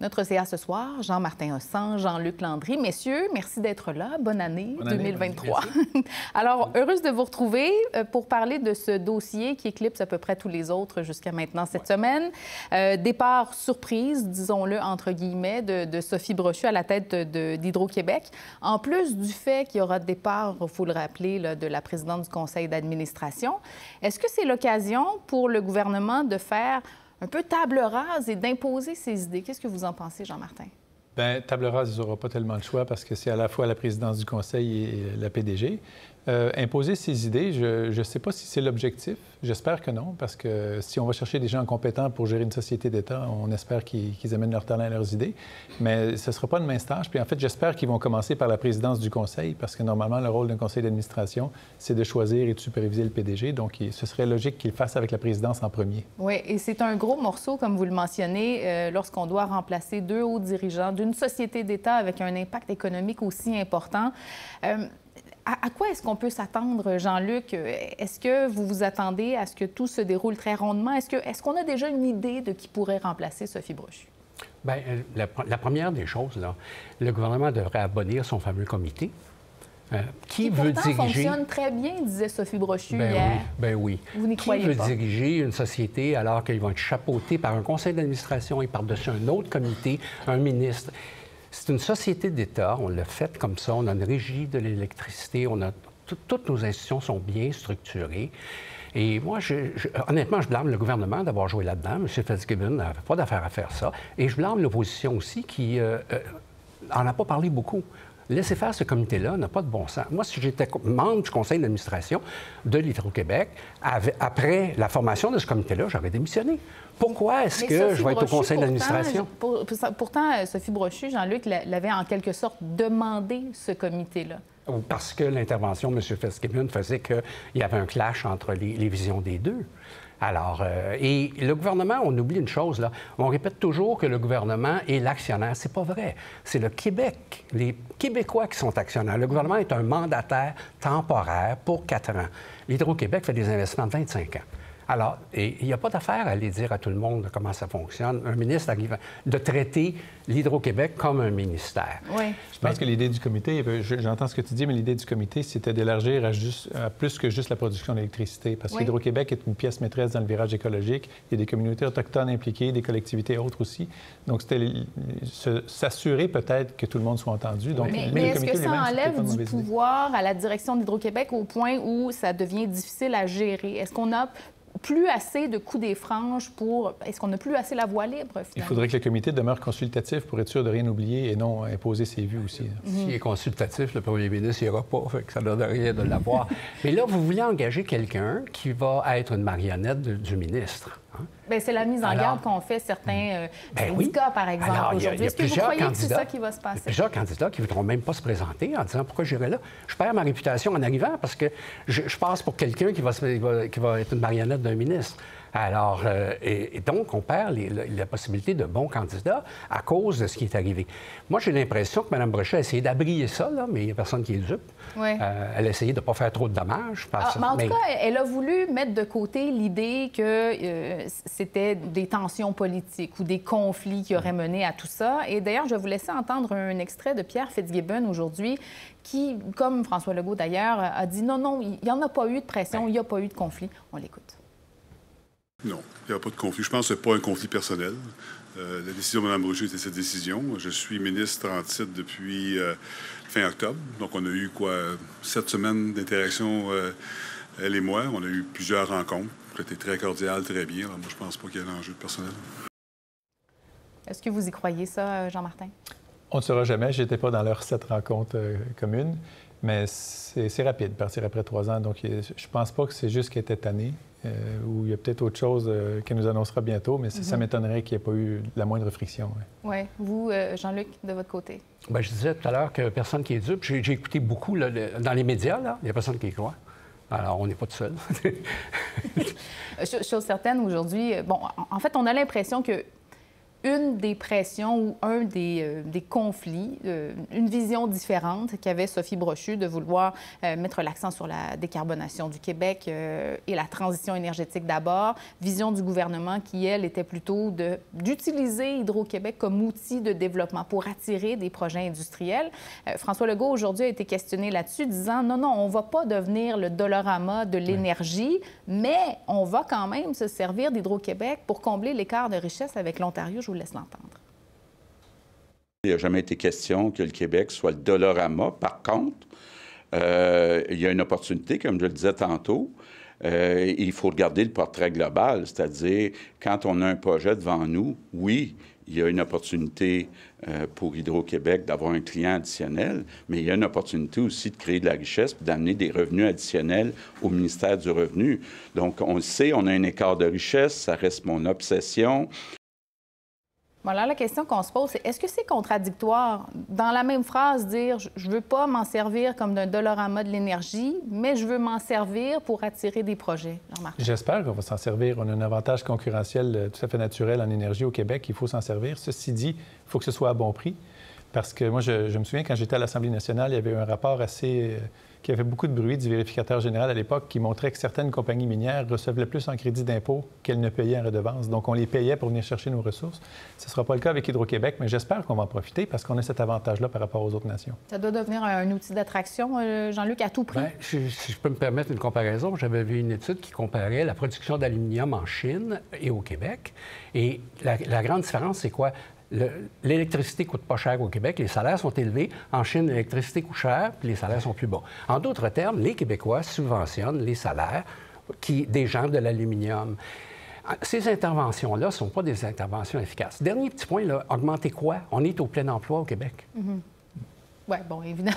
Notre CA ce soir, Jean-Martin Hossan, Jean-Luc Landry. Messieurs, merci d'être là. Bonne année 2023. Alors, heureuse de vous retrouver pour parler de ce dossier qui éclipse à peu près tous les autres jusqu'à maintenant cette semaine. Départ surprise, disons-le entre guillemets, de Sophie Brochu à la tête d'Hydro-Québec. En plus du fait qu'il y aura départ, il faut le rappeler, là, de la présidente du conseil d'administration, est-ce que c'est l'occasion pour le gouvernement de faire un peu table rase et d'imposer ses idées? Qu'est-ce que vous en pensez, Jean-Martin? Bien, table rase, ils n'auront pas tellement le choix parce que c'est à la fois la présidence du conseil et la PDG. Imposer ses idées, je ne sais pas si c'est l'objectif. J'espère que non, parce que si on va chercher des gens compétents pour gérer une société d'État, on espère qu'ils amènent leur talent et leurs idées. Mais ce ne sera pas de mince tâche. Puis en fait, j'espère qu'ils vont commencer par la présidence du conseil, parce que normalement, le rôle d'un conseil d'administration, c'est de choisir et de superviser le PDG. Donc, ce serait logique qu'ils le fassent avec la présidence en premier. Oui, et c'est un gros morceau, comme vous le mentionnez, lorsqu'on doit remplacer deux hauts dirigeants d'une société d'État avec un impact économique aussi important. À quoi est-ce qu'on peut s'attendre, Jean-Luc? Est-ce que vous vous attendez à ce que tout se déroule très rondement? Est-ce qu'on a déjà une idée de qui pourrait remplacer Sophie Brochu? Bien, la première des choses, là, le gouvernement devrait abolir son fameux comité. Qui veut diriger... fonctionne très bien, disait Sophie Brochu hier. Oui, bien oui. Vous n'y croyez pas? Qui veut diriger une société alors qu'ils vont être chapeautés par un conseil d'administration et par-dessus un autre comité, un ministre? C'est une société d'État, on l'a fait comme ça, on a une régie de l'électricité, toutes nos institutions sont bien structurées. Et moi, honnêtement, je blâme le gouvernement d'avoir joué là-dedans. M. Fitzgibbon n'avait pas d'affaire à faire ça. Et je blâme l'opposition aussi qui n'en a pas parlé beaucoup. Laisser faire ce comité-là n'a pas de bon sens. Moi, si j'étais membre du conseil d'administration de l'Hydro-Québec, après la formation de ce comité-là, j'aurais démissionné. Pourquoi est-ce que je vais être au conseil d'administration? Pourtant, Sophie Brochu, Jean-Luc, l'avait en quelque sorte demandé, ce comité-là. Parce que l'intervention de M. Fitzgibbon faisait qu'il y avait un clash entre les visions des deux. Alors, et le gouvernement, on oublie une chose, là. On répète toujours que le gouvernement est l'actionnaire. C'est pas vrai. C'est le Québec, les Québécois qui sont actionnaires. Le gouvernement est un mandataire temporaire pour 4 ans. L'Hydro-Québec fait des investissements de 25 ans. Alors, il n'y a pas d'affaire à aller dire à tout le monde comment ça fonctionne. Un ministre arrive de traiter l'Hydro-Québec comme un ministère. Oui. Je pense que l'idée du comité, j'entends ce que tu dis, mais l'idée du comité, c'était d'élargir à plus que juste la production d'électricité. Parce que l'Hydro-Québec est une pièce maîtresse dans le virage écologique. Il y a des communautés autochtones impliquées, des collectivités autres aussi. Donc, c'était s'assurer peut-être que tout le monde soit entendu. Donc, mais est-ce que ça enlève du pouvoir à la direction d'Hydro-Québec au point où ça devient difficile à gérer? Est-ce qu'on a plus assez de coups des franges pour... Est-ce qu'on n'a plus assez la voie libre, finalement? Il faudrait que le comité demeure consultatif pour être sûr de rien oublier et non imposer ses vues aussi. S'il est consultatif, le premier ministre n'ira pas, fait que ça ne donne rien de l'avoir. Mais là, vous voulez engager quelqu'un qui va être une marionnette du ministre. Hein? Bien, c'est la mise en garde qu'ont fait certains syndicats, par exemple, aujourd'hui. Est-ce que vous croyez que c'est ça qui va se passer? Il y a plusieurs candidats qui ne voudront même pas se présenter en disant « Pourquoi j'irai là? Je perds ma réputation en arrivant parce que je passe pour quelqu'un qui va être une marionnette d'un ministre. » Alors, et donc, on perd la possibilité de bons candidats à cause de ce qui est arrivé. Moi, j'ai l'impression que Mme Brochu a essayé d'abrier ça, là, mais il n'y a personne qui est dupe. Oui. Elle a essayé de ne pas faire trop de dommages. Mais en tout cas, elle a voulu mettre de côté l'idée que c'était des tensions politiques ou des conflits qui auraient mené à tout ça. Et d'ailleurs, je vais vous laisser entendre un extrait de Pierre Fitzgibbon aujourd'hui qui, comme François Legault d'ailleurs, a dit non, il n'y en a pas eu de pression, il n'y a pas eu de conflit. On l'écoute. Non, il n'y a pas de conflit. Je pense que ce n'est pas un conflit personnel. La décision de Mme Brochu était cette décision. Je suis ministre en titre depuis fin octobre. Donc, on a eu, 7 semaines d'interaction, elle et moi. On a eu plusieurs rencontres. C'était très cordial, très bien. Alors, moi, je ne pense pas qu'il y ait un enjeu personnel. Est-ce que vous y croyez, ça, Jean-Martin? On ne saura jamais. Je n'étais pas dans leurs 7 rencontres communes. Mais c'est rapide, partir après 3 ans. Donc, je ne pense pas que c'est juste qu'elle était tannée. Ou il y a peut-être autre chose qu'elle nous annoncera bientôt, mais ça m'étonnerait qu'il n'y ait pas eu la moindre friction. Oui. Vous, Jean-Luc, de votre côté? Bien, je disais tout à l'heure que personne qui est dupe. J'ai écouté beaucoup là, dans les médias, là, il n'y a personne qui y croit. Alors, on n'est pas tout seul. Chose certaine, aujourd'hui, bon, en fait, on a l'impression que une des pressions ou un des conflits, une vision différente qu'avait Sophie Brochu de vouloir mettre l'accent sur la décarbonation du Québec et la transition énergétique d'abord. Vision du gouvernement qui, elle, était plutôt d'utiliser Hydro-Québec comme outil de développement pour attirer des projets industriels. François Legault, aujourd'hui, a été questionné là-dessus, disant non, on ne va pas devenir le Dollarama de l'énergie, mais on va quand même se servir d'Hydro-Québec pour combler l'écart de richesse avec l'Ontario. Je vous laisse l'entendre. Il n'a jamais été question que le Québec soit le Dollarama. Par contre, il y a une opportunité, comme je le disais tantôt. Il faut regarder le portrait global, c'est-à-dire quand on a un projet devant nous, oui, il y a une opportunité pour Hydro-Québec d'avoir un client additionnel, mais il y a une opportunité aussi de créer de la richesse et d'amener des revenus additionnels au ministère du Revenu. Donc, on le sait, on a un écart de richesse, ça reste mon obsession. Voilà, la question qu'on se pose, c'est est-ce que c'est contradictoire dans la même phrase dire je ne veux pas m'en servir comme d'un Dollarama de l'énergie, mais je veux m'en servir pour attirer des projets? J'espère qu'on va s'en servir. On a un avantage concurrentiel tout à fait naturel en énergie au Québec. Il faut s'en servir. Ceci dit, il faut que ce soit à bon prix. Parce que moi, je me souviens, quand j'étais à l'Assemblée nationale, il y avait un rapport qui avait beaucoup de bruit du vérificateur général à l'époque qui montrait que certaines compagnies minières recevaient plus en crédit d'impôt qu'elles ne payaient en redevance. Donc, on les payait pour venir chercher nos ressources. Ce ne sera pas le cas avec Hydro-Québec, mais j'espère qu'on va en profiter parce qu'on a cet avantage-là par rapport aux autres nations. Ça doit devenir un outil d'attraction, Jean-Luc, à tout prix. Bien, si je peux me permettre une comparaison, j'avais vu une étude qui comparait la production d'aluminium en Chine et au Québec. Et la grande différence, c'est quoi? L'électricité ne coûte pas cher au Québec, les salaires sont élevés. En Chine, l'électricité coûte cher, puis les salaires sont plus bas. En d'autres termes, les Québécois subventionnent les salaires des gens de l'aluminium. Ces interventions-là ne sont pas des interventions efficaces. Dernier petit point, là, augmenter quoi? On est au plein emploi au Québec. Oui, bon, évidemment,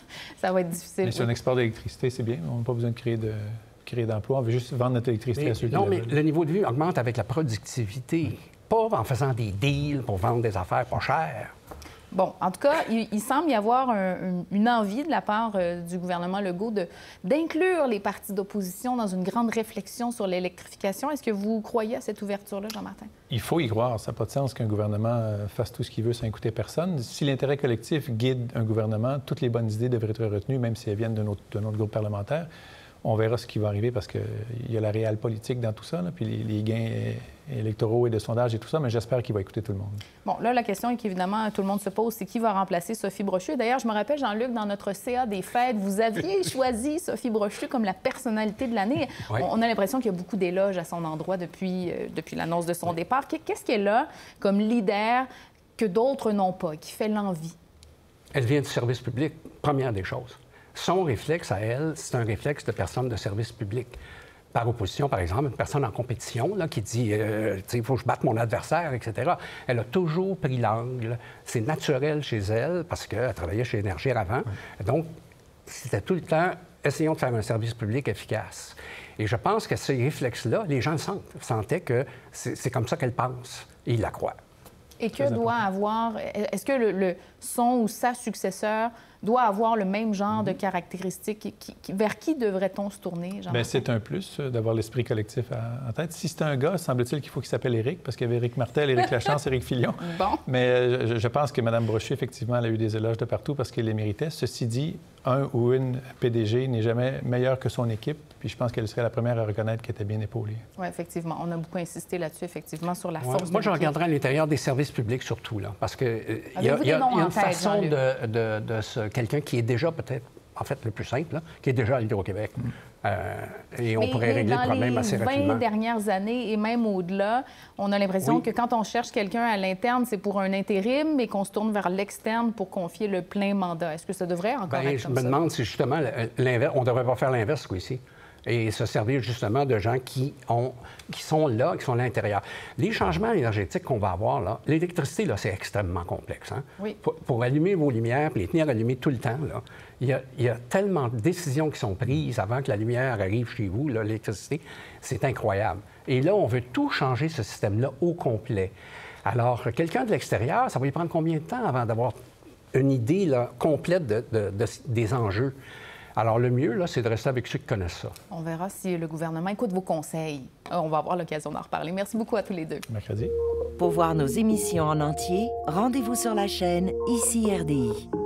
ça va être difficile. Mais si on exporte de l'électricité, c'est bien. On n'a pas besoin de créer d'emplois. On veut juste vendre notre électricité à ceux qui Non, mais le niveau de vie augmente avec la productivité. Pas en faisant des deals pour vendre des affaires pas chères. Bon, en tout cas, il semble y avoir une envie de la part du gouvernement Legault d'inclure les partis d'opposition dans une grande réflexion sur l'électrification. Est-ce que vous croyez à cette ouverture-là, Jean-Martin? Il faut y croire. Ça n'a pas de sens qu'un gouvernement fasse tout ce qu'il veut sans écouter personne. Si l'intérêt collectif guide un gouvernement, toutes les bonnes idées devraient être retenues, même si elles viennent de notre groupe parlementaire. On verra ce qui va arriver parce qu'il y a la réelle politique dans tout ça, là, puis les gains électoraux et de sondages et tout ça, mais j'espère qu'il va écouter tout le monde. Bon, là, la question qu'évidemment tout le monde se pose, c'est qui va remplacer Sophie Brochu? D'ailleurs, je me rappelle, Jean-Luc, dans notre CA des fêtes, vous aviez choisi Sophie Brochu comme la personnalité de l'année. Oui. On a l'impression qu'il y a beaucoup d'éloges à son endroit depuis l'annonce de son départ. Qu'est-ce qu'elle a comme leader que d'autres n'ont pas, qui fait l'envie? Elle vient du service public, première des choses. Son réflexe à elle, c'est un réflexe de personne de service public. Par opposition, par exemple, une personne en compétition là, qui dit il faut que je batte mon adversaire, etc. Elle a toujours pris l'angle. C'est naturel chez elle parce qu'elle travaillait chez Énergir avant. Donc, c'était tout le temps essayons de faire un service public efficace. Et je pense que ces réflexes-là, les gens le sentent. Ils sentaient que c'est comme ça qu'elle pense. Et ils la croient. Et que doit avoir... Est-ce que son ou sa successeur doit avoir le même genre de caractéristiques? Vers qui devrait-on se tourner, Jean? Bien, c'est un plus d'avoir l'esprit collectif en tête. Si c'est un gars, semble-t-il qu'il faut qu'il s'appelle Éric, parce qu'il y avait Éric Martel, Éric Lachance, Éric Filion. Bon. Mais je pense que Mme Brochu, effectivement, elle a eu des éloges de partout parce qu'elle les méritait. Ceci dit, un ou une PDG n'est jamais meilleur que son équipe, puis je pense qu'elle serait la première à reconnaître qu'elle était bien épaulée. Oui, effectivement. On a beaucoup insisté là-dessus, effectivement, sur la force. Moi, je regarderais à l'intérieur des services publics surtout, là, parce qu'il y a une façon quelqu'un qui est déjà peut-être, en fait, le plus simple, là, qui est déjà à Hydro-Québec. Et on pourrait régler le problème assez rapidement. Dans les 20 dernières années et même au-delà, on a l'impression que quand on cherche quelqu'un à l'interne, c'est pour un intérim, mais qu'on se tourne vers l'externe pour confier le plein mandat. Est-ce que ça devrait encore être comme ça? Je me demande si justement l'inverse, on ne devrait pas faire l'inverse ici. Et se servir justement de gens qui sont là, qui sont à l'intérieur. Les changements énergétiques qu'on va avoir, là, l'électricité, là, c'est extrêmement complexe. Hein? Oui. Pour allumer vos lumières et les tenir allumées tout le temps, là, il y a tellement de décisions qui sont prises avant que la lumière arrive chez vous, là, l'électricité, c'est incroyable. Et là, on veut tout changer, ce système-là, au complet. Alors, quelqu'un de l'extérieur, ça va lui prendre combien de temps avant d'avoir une idée là, complète des enjeux? Alors, le mieux, là, c'est de rester avec ceux qui connaissent ça. On verra si le gouvernement écoute vos conseils. On va avoir l'occasion d'en reparler. Merci beaucoup à tous les deux. Mercredi. Pour voir nos émissions en entier, rendez-vous sur la chaîne ICI RDI.